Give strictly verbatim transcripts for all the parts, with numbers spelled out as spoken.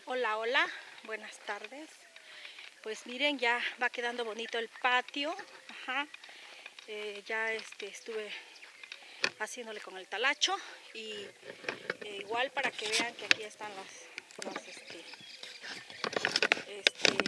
Hola, hola, buenas tardes. Pues miren, ya va quedando bonito el patio. Ajá. Eh, ya este, estuve haciéndole con el talacho y eh, igual para que vean que aquí están los, los, este, este,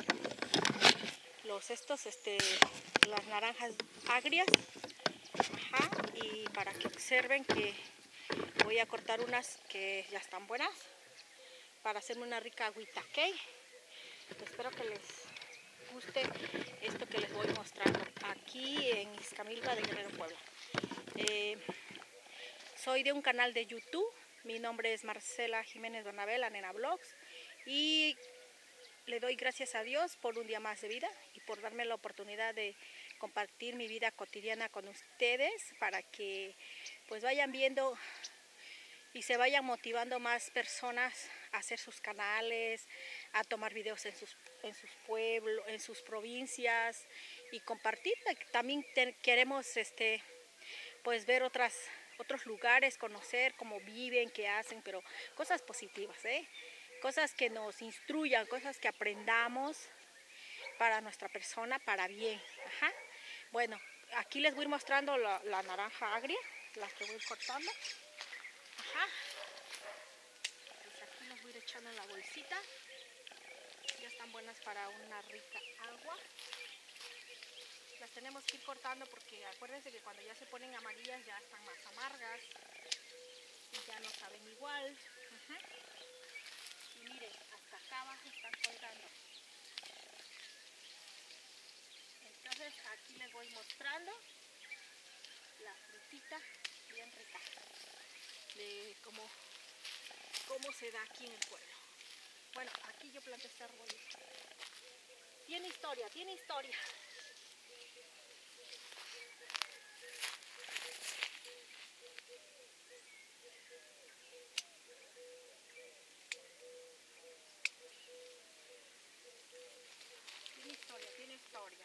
los estos, este, las naranjas agrias. Ajá. Y para que observen que voy a cortar unas que ya están buenas para hacerme una rica agüita, ¿ok? Espero que les guste esto que les voy mostrando aquí en Ixcamilpa de Guerrero, Puebla. Eh, soy de un canal de YouTube, mi nombre es Marcela Jiménez Bernabé, la Nena Vlogs, y le doy gracias a Dios por un día más de vida y por darme la oportunidad de compartir mi vida cotidiana con ustedes para que pues vayan viendo y se vayan motivando más personas a hacer sus canales, a tomar videos en sus, en sus pueblos, en sus provincias y compartir. También te, queremos este, pues ver otras, otros lugares, conocer cómo viven, qué hacen, pero cosas positivas, ¿eh? Cosas que nos instruyan, cosas que aprendamos para nuestra persona, para bien. Ajá. Bueno, aquí les voy mostrando la, la naranja agria, las que voy cortando. Ajá. Pues aquí los voy a ir echando en la bolsita. Ya están buenas para una rica agua. Las tenemos que ir cortando porque acuérdense que cuando ya se ponen amarillas ya están más amargas y ya no saben igual. Uh-huh. Y miren, hasta acá abajo están colgando. Entonces aquí les voy mostrando la frutita bien rica de cómo, cómo se da aquí en el pueblo. Bueno, aquí yo planté este arbolito. Tiene historia, tiene historia. Tiene historia, tiene historia.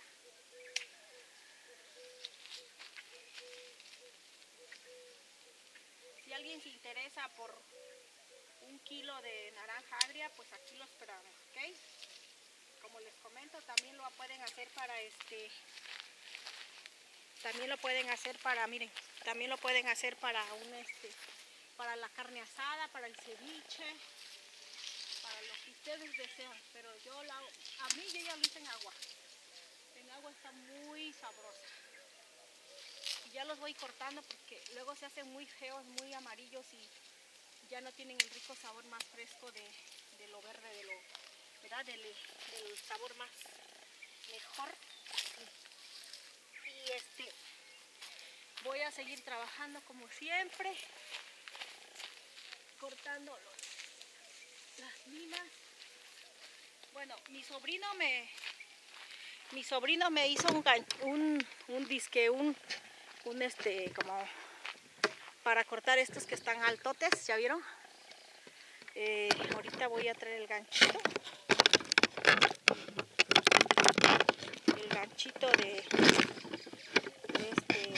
Si alguien se interesa por un kilo de naranja agria, pues aquí lo esperamos, ¿ok? Como les comento, también lo pueden hacer para este, también lo pueden hacer para, miren, también lo pueden hacer para un este, para la carne asada, para el ceviche, para lo que ustedes desean. Pero yo la, a mí yo ya lo hice en agua. En agua está muy sabrosa. Y ya los voy cortando porque luego se hacen muy feos, muy amarillos y ya no tienen el rico sabor más fresco de, de lo verde, de lo, ¿verdad? Del, del sabor más mejor. Y este, voy a seguir trabajando como siempre, cortando los, las minas. Bueno, mi sobrino me, mi sobrino me hizo un, un, un disque, un, un este, como para cortar estos que están altotes, ¿ya vieron? Eh, ahorita voy a traer el ganchito. El ganchito de, de este,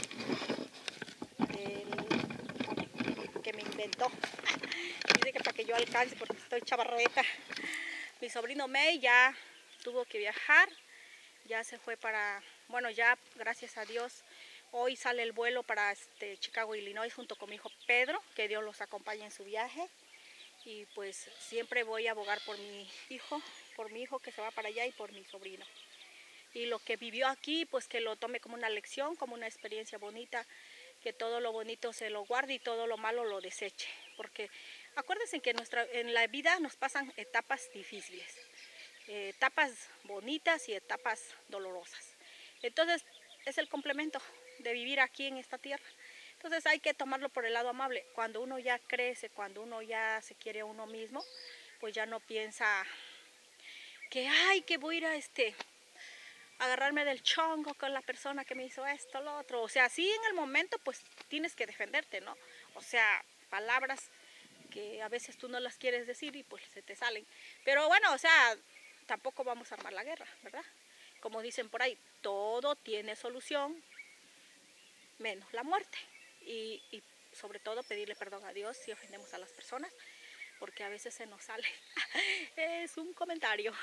del que me inventó. Dice que para que yo alcance porque estoy chavarreta. Mi sobrino May ya tuvo que viajar, ya se fue para, bueno, ya gracias a Dios, hoy sale el vuelo para este, Chicago, Illinois, junto con mi hijo Pedro, que Dios los acompañe en su viaje. Y pues siempre voy a abogar por mi hijo, por mi hijo que se va para allá y por mi sobrino. Y lo que vivió aquí, pues que lo tome como una lección, como una experiencia bonita, que todo lo bonito se lo guarde y todo lo malo lo deseche. Porque acuérdense que nuestra, en la vida nos pasan etapas difíciles, eh, etapas bonitas y etapas dolorosas. Entonces es el complemento de vivir aquí en esta tierra. Entonces hay que tomarlo por el lado amable. Cuando uno ya crece, cuando uno ya se quiere a uno mismo, pues ya no piensa que, ay, que voy a ir a este... agarrarme del chongo con la persona que me hizo esto, lo otro. O sea, sí en el momento pues tienes que defenderte, ¿no? O sea, palabras que a veces tú no las quieres decir y pues se te salen. Pero bueno, o sea, tampoco vamos a armar la guerra, ¿verdad? Como dicen por ahí, todo tiene solución, menos la muerte. Y, y sobre todo pedirle perdón a Dios si ofendemos a las personas. porque a veces se nos sale. Es un comentario.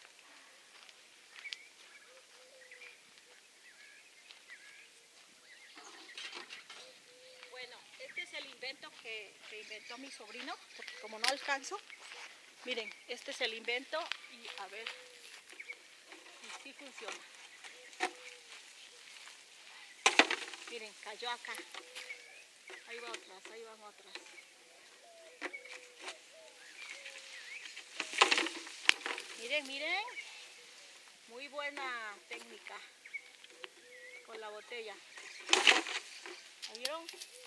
Bueno, este es el invento que, que inventó mi sobrino, porque como no alcanzo, miren, este es el invento y a ver si sí funciona. Miren, cayó acá. Ahí va otras, ahí van otras. Miren, miren. Muy buena técnica con la botella. ¿La vieron?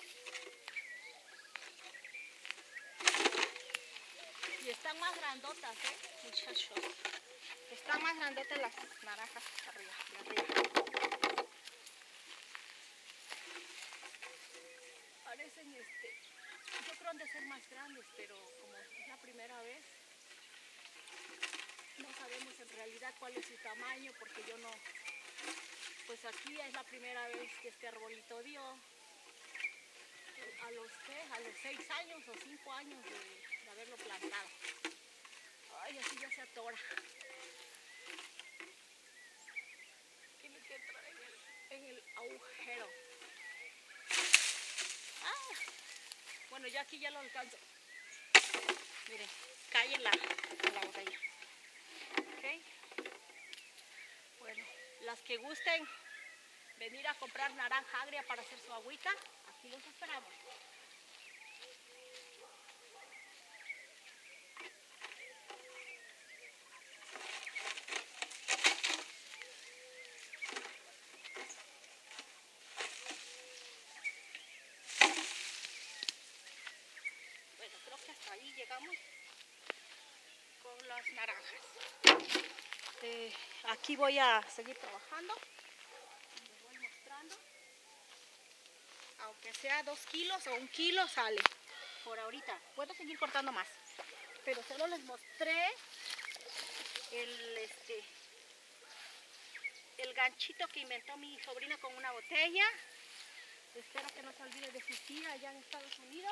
Y están más grandotas, ¿eh, muchachos? Están más grandotas las naranjas arriba, de arriba. Parecen, este, yo creo han de ser más grandes, pero como es la primera vez, no sabemos en realidad cuál es su tamaño, porque yo no, pues aquí es la primera vez que este arbolito dio. A los, ¿qué? A los seis años o cinco años de, de haberlo plantado. Ay, así ya se atora. Tiene que entrar en el, en el agujero. Ah, bueno, ya aquí ya lo alcanzo. Miren, cae en la, en la botella. ¿Ok? Bueno, las que gusten venir a comprar naranja agria para hacer su agüita, aquí los esperamos. Bueno, creo que hasta ahí llegamos con las naranjas. Eh, aquí voy a seguir trabajando. Les voy mostrando. Aunque sea dos kilos o un kilo sale por ahorita. Puedo seguir cortando más. Pero solo les mostré el, este, el ganchito que inventó mi sobrina con una botella. Espero que no se olvide de su tía allá en Estados Unidos.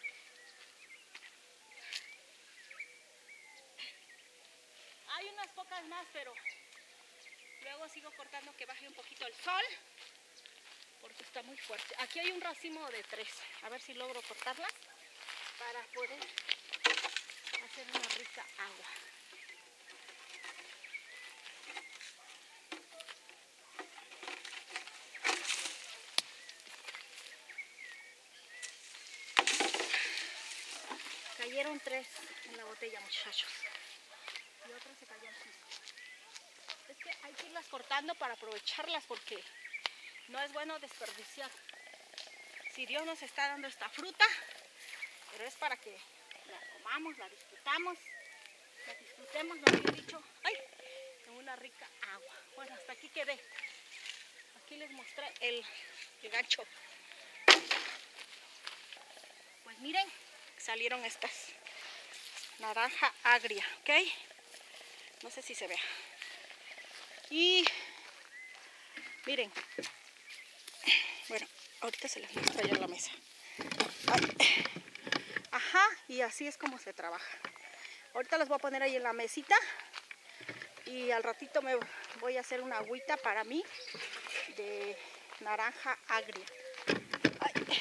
Hay unas pocas más, pero luego sigo cortando que baje un poquito el sol, porque está muy fuerte. Aquí hay un racimo de tres. A ver si logro cortarlas para poder hacer una rica agua. Cayeron tres en la botella, muchachos. Y otra se cayó al piso. Es que hay que irlas cortando para aprovecharlas, porque no es bueno desperdiciar. Si Dios nos está dando esta fruta, pero es para que la comamos, la disfrutamos, la disfrutemos, lo que he dicho, ay, en una rica agua. Bueno, hasta aquí quedé. Aquí les mostré el, el gancho. Pues miren, salieron estas. Naranja agria, ¿ok? No sé si se vea. Y miren, bueno, ahorita se las muestro allá en la mesa. Ay. Ajá, y así es como se trabaja. Ahorita las voy a poner ahí en la mesita y al ratito me voy a hacer una agüita para mí de naranja agria. Ay.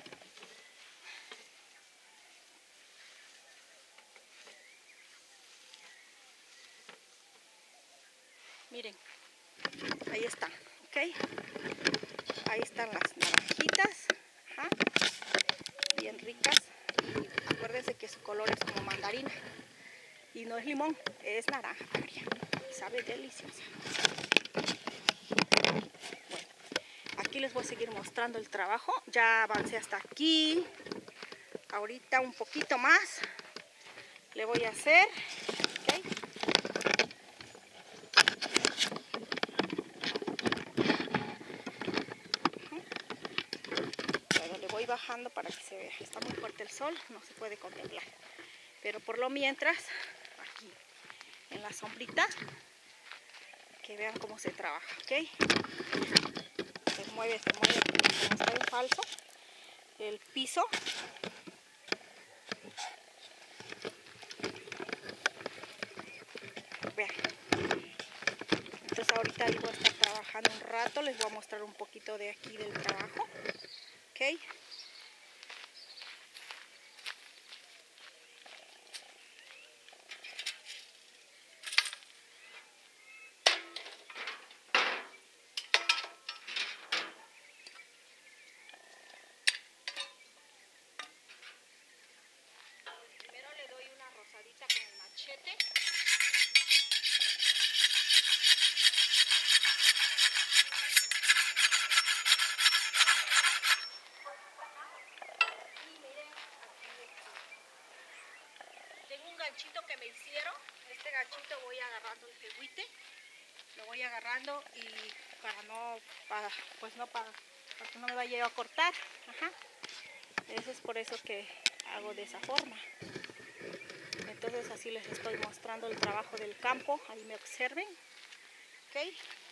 Miren, ahí están, ¿ok? Ahí están las naranjitas, ajá, bien ricas. Y acuérdense que su color es como mandarina y no es limón, es naranja agria. Sabe deliciosa. Bueno, aquí les voy a seguir mostrando el trabajo. Ya avancé hasta aquí. Ahorita un poquito más le voy a hacer, ¿ok? Voy bajando para que se vea. Está muy fuerte el sol, no se puede contemplar. Pero por lo mientras, aquí en la sombrita, que vean cómo se trabaja, ¿ok? Se mueve, se mueve, como está en falso el piso. ahorita ahí voy a estar trabajando un rato, les voy a mostrar un poquito de aquí del trabajo, ¿ok? Primero le doy una rosadita con el machete. Tengo un ganchito que me hicieron, este ganchito voy agarrando el jeguite, lo voy agarrando y para no, para, pues no, para, para que no me vaya a cortar, ajá. Eso es por eso que hago de esa forma. Entonces así les estoy mostrando el trabajo del campo, ahí me observen, ¿ok?